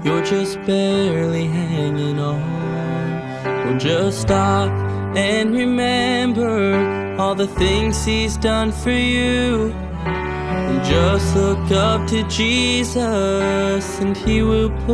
you're just barely hanging on. Well, just stop and remember all the things He's done for you. And just look up to Jesus and He will pull